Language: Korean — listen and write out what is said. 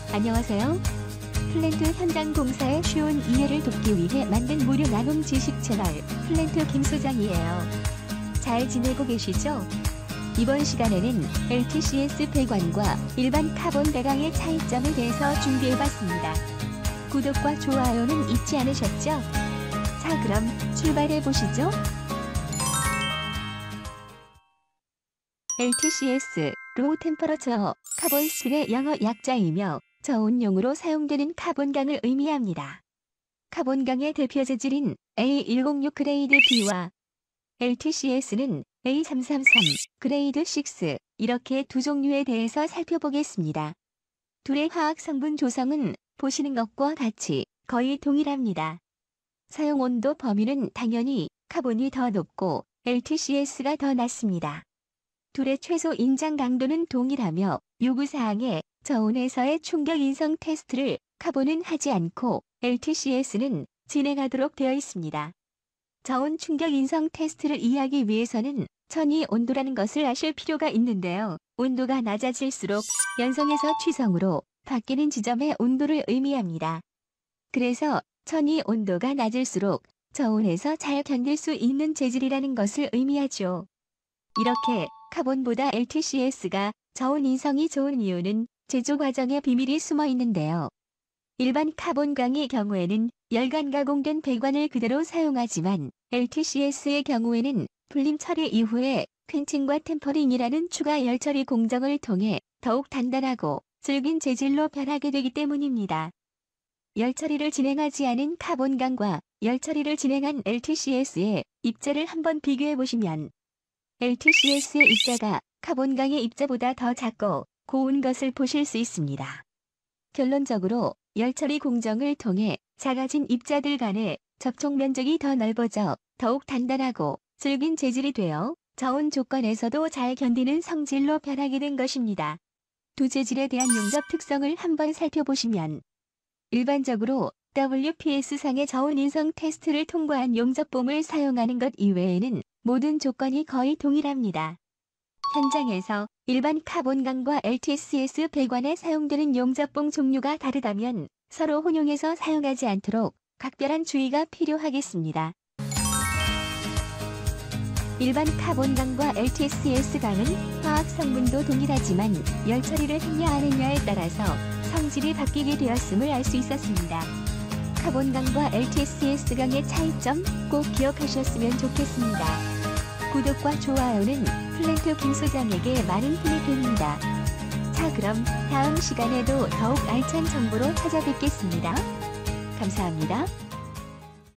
안녕하세요. 플랜트 현장 공사의 쉬운 이해를 돕기 위해 만든 무료 나눔 지식 채널 플랜트 김 소장이에요. 잘 지내고 계시죠? 이번 시간에는 LTCS 배관과 일반 카본 배강의 차이점에 대해서 준비해봤습니다. 구독과 좋아요는 잊지 않으셨죠? 자, 그럼 출발해보시죠. LTCS, 로우 템퍼러처, 카본 스틸의 영어 약자이며 저온용으로 사용되는 카본강을 의미합니다. 카본강의 대표 재질인 A106 그레이드 B와 LTCS는 A333 그레이드 6 이렇게 두 종류에 대해서 살펴보겠습니다. 둘의 화학 성분 조성은 보시는 것과 같이 거의 동일합니다. 사용 온도 범위는 당연히 카본이 더 높고 LTCS가 더 낮습니다. 둘의 최소 인장 강도는 동일하며 요구사항에 저온에서의 충격 인성 테스트를 카본은 하지 않고 LTCS는 진행하도록 되어 있습니다. 저온 충격 인성 테스트를 이해하기 위해서는 천이 온도라는 것을 아실 필요가 있는데요. 온도가 낮아질수록 연성에서 취성으로 바뀌는 지점의 온도를 의미합니다. 그래서 천이 온도가 낮을수록 저온에서 잘 견딜 수 있는 재질이라는 것을 의미하죠. 이렇게 카본보다 LTCS가 저온 인성이 좋은 이유는 제조 과정에 비밀이 숨어 있는데요. 일반 카본강의 경우에는 열간 가공된 배관을 그대로 사용하지만 LTCS의 경우에는 불림 처리 이후에 퀸칭과 템퍼링이라는 추가 열 처리 공정을 통해 더욱 단단하고 질긴 재질로 변하게 되기 때문입니다. 열 처리를 진행하지 않은 카본강과 열 처리를 진행한 LTCS의 입자를 한번 비교해 보시면 LTCS의 입자가 카본강의 입자보다 더 작고 고운 것을 보실 수 있습니다. 결론적으로 열처리 공정을 통해 작아진 입자들 간의 접촉 면적이 더 넓어져 더욱 단단하고 질긴 재질이 되어 저온 조건에서도 잘 견디는 성질로 변하게 된 것입니다. 두 재질에 대한 용접 특성을 한번 살펴보시면 일반적으로 WPS상의 저온 인성 테스트를 통과한 용접봉을 사용하는 것 이외에는 모든 조건이 거의 동일합니다. 현장에서 일반 카본강과 LTCS 배관에 사용되는 용접봉 종류가 다르다면 서로 혼용해서 사용하지 않도록 각별한 주의가 필요하겠습니다. 일반 카본강과 LTCS강은 화학 성분도 동일하지만 열 처리를 했냐 안 했냐에 따라서 성질이 바뀌게 되었음을 알 수 있었습니다. 카본강과 LTCS강의 차이점 꼭 기억하셨으면 좋겠습니다. 구독과 좋아요는 플랜트 김 소장에게 많은 힘이 됩니다. 자, 그럼 다음 시간에도 더욱 알찬 정보로 찾아뵙겠습니다. 감사합니다.